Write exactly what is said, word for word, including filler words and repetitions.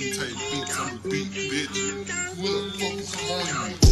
Type beats on the beat, bitch. What the fuck is on you?